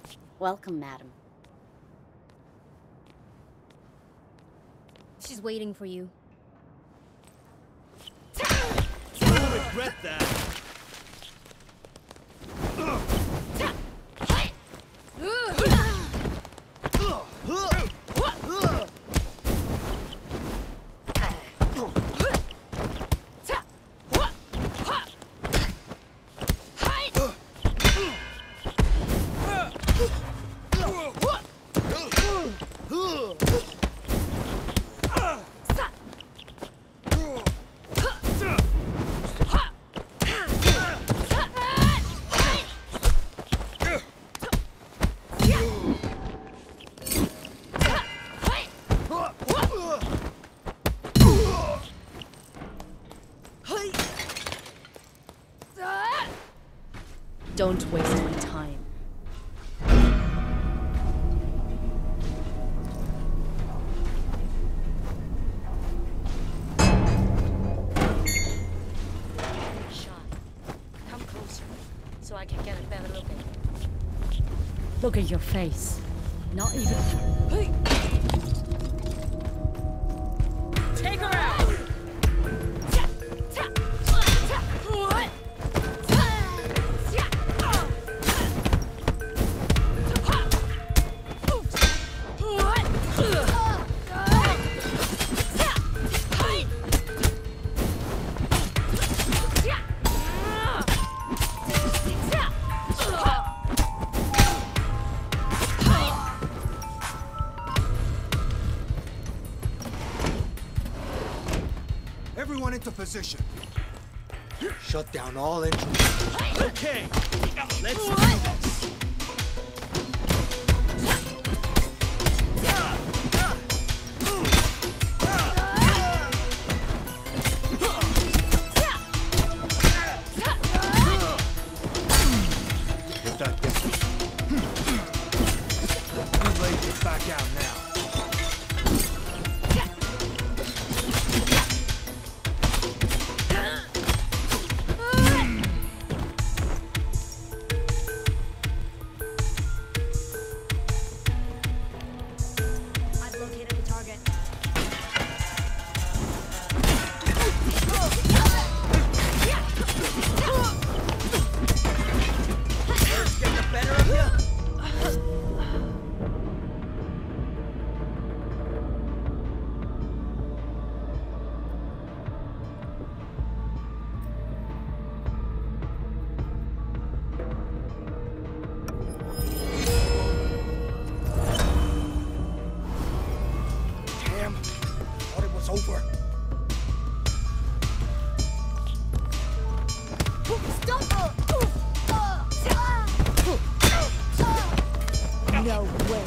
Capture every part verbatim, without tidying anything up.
Welcome, madam. She's waiting for you. You'll regret that. Don't waste my time. Shot. Come closer, so I can get a better look at you. Look at your face. Not even... Take her out! Everyone into position. Shut down all entrances. Okay, let's do this. Get that distance. Too late to back out now. Over. No way.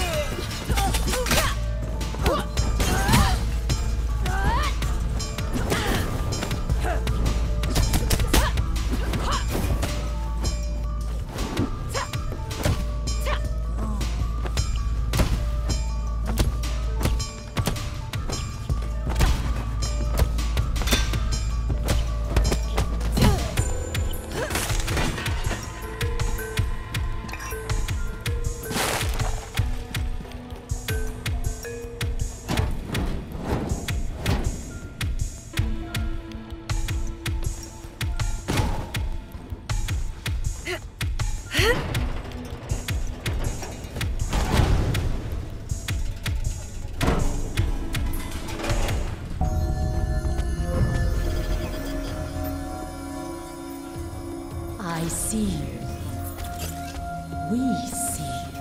I see you. We see you.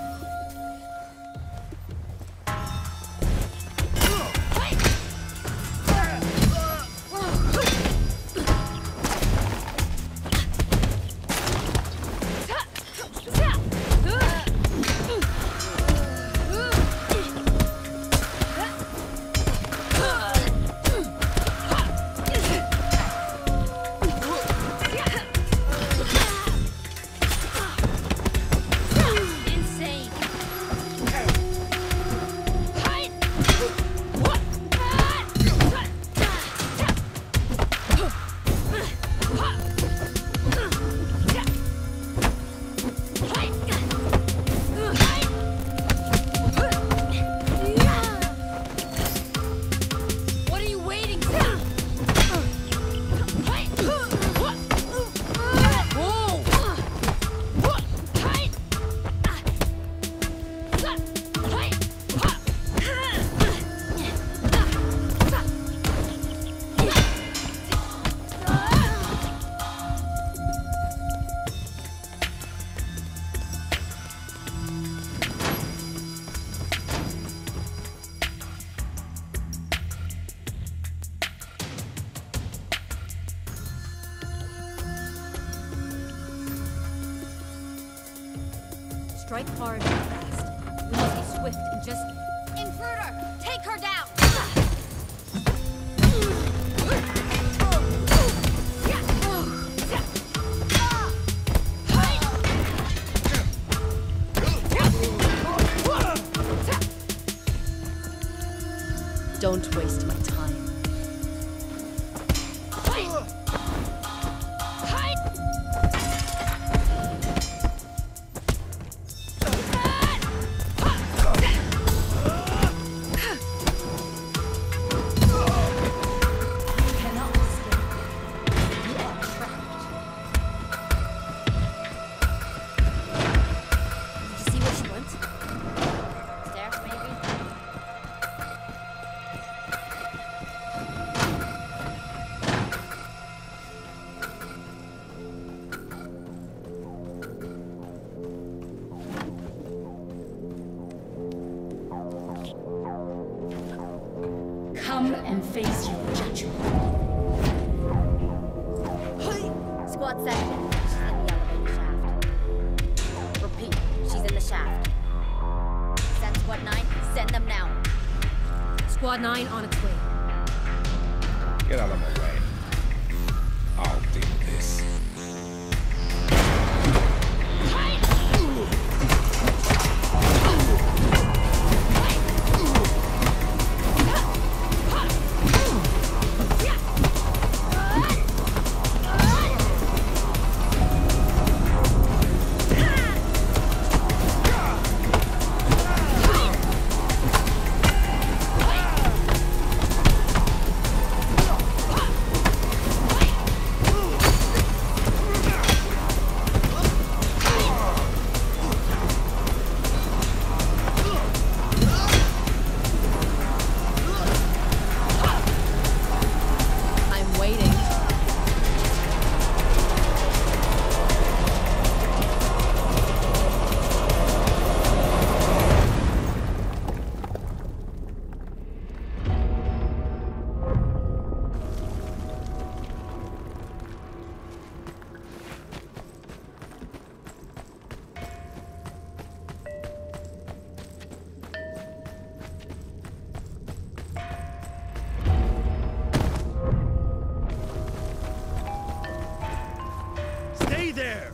strike hard and fast. We must be swift and just... Intruder! Take her down! Don't waste my time. Come and face your judgment. Squad seven. She's in the elevator shaft. Repeat, she's in the shaft. Send Squad nine, send them now. Squad nine on its way. Get out of my way. I'll do this. Stay there!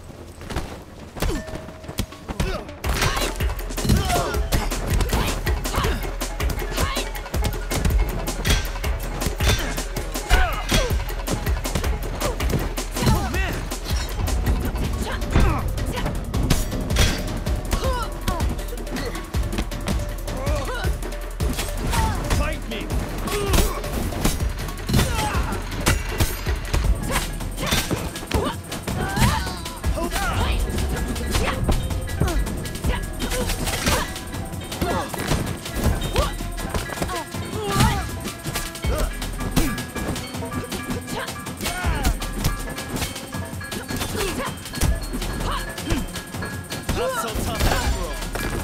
Not so tough after all.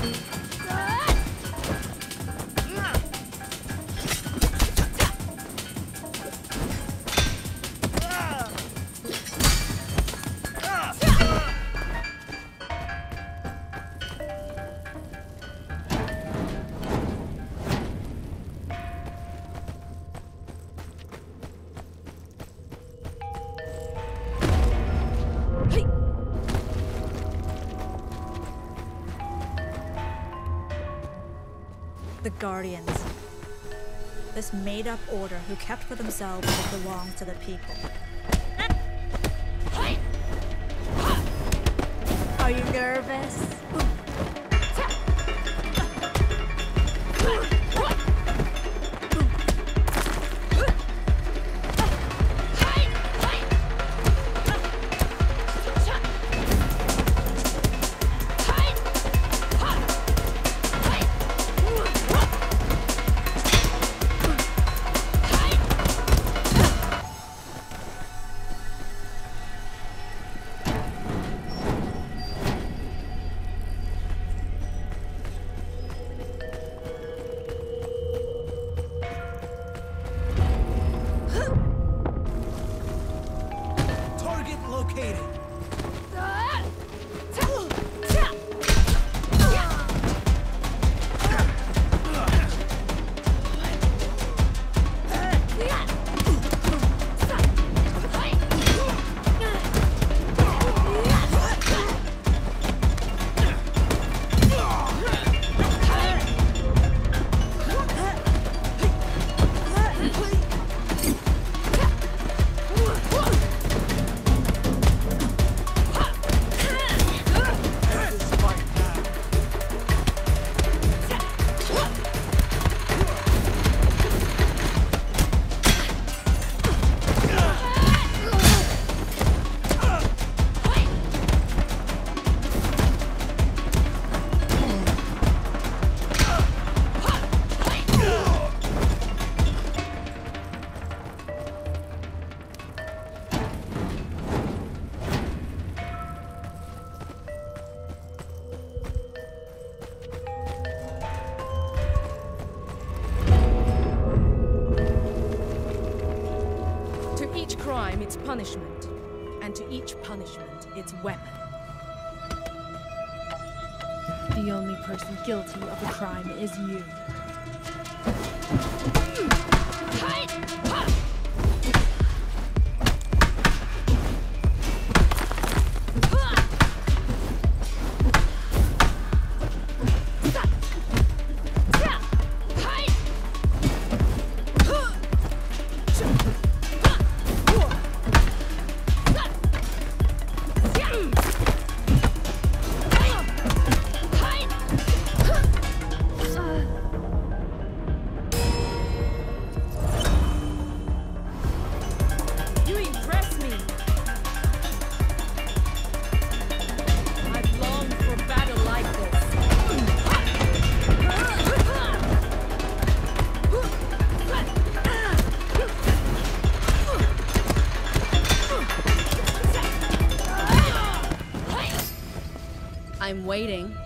The Guardians. This made-up order who kept for themselves what belonged to the people. Are you nervous? punishment, and to each punishment, its weapon. The only person guilty of the crime is you. I'm waiting.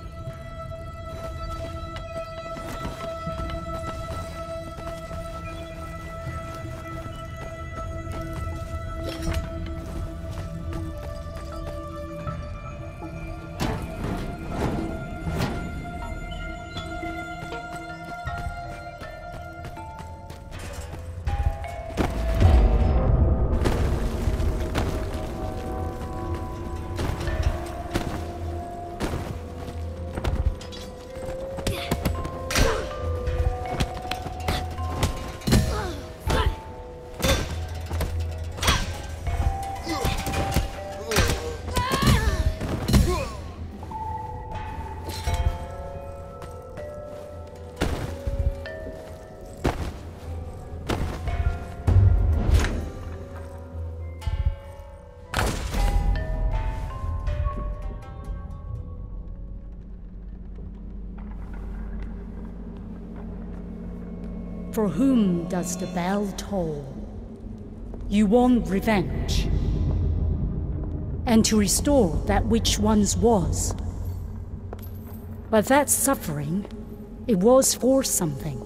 For whom does the bell toll? You want revenge, and to restore that which once was. But that suffering, it was for something.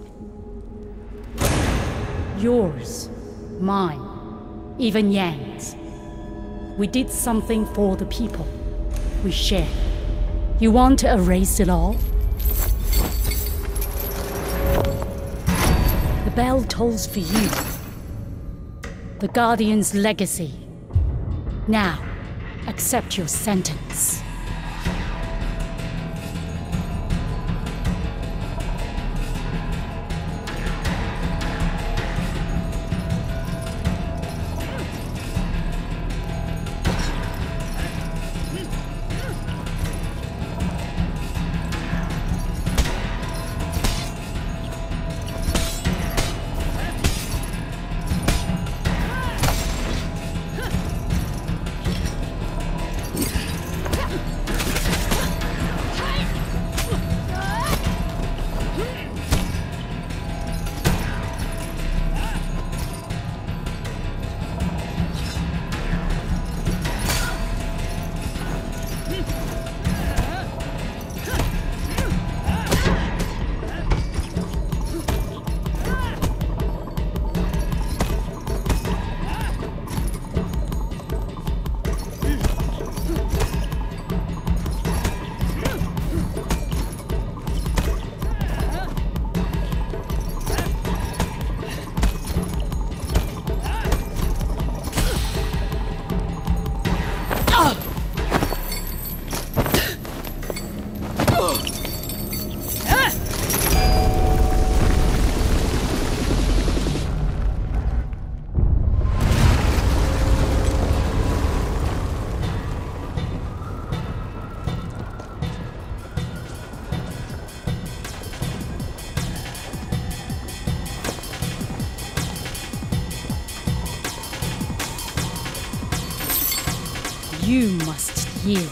Yours, mine, even Yang's. We did something for the people. We shared. You want to erase it all? The bell tolls for you. The Guardian's legacy. Now, accept your sentence. You must yield.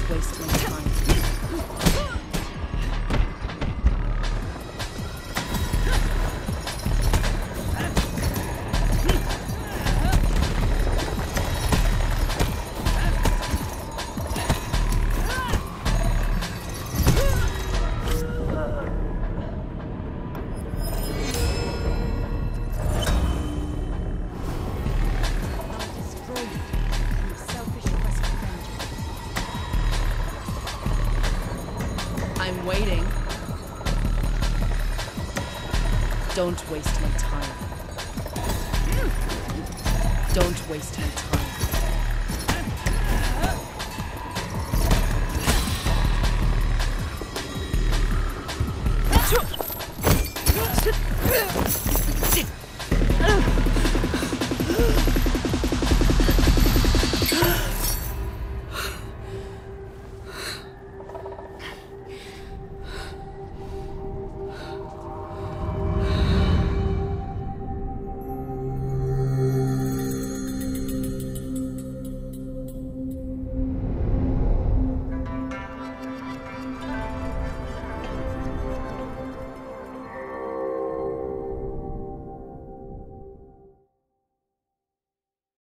Don't waste my time. I'm waiting. Don't waste my time. Don't waste my time.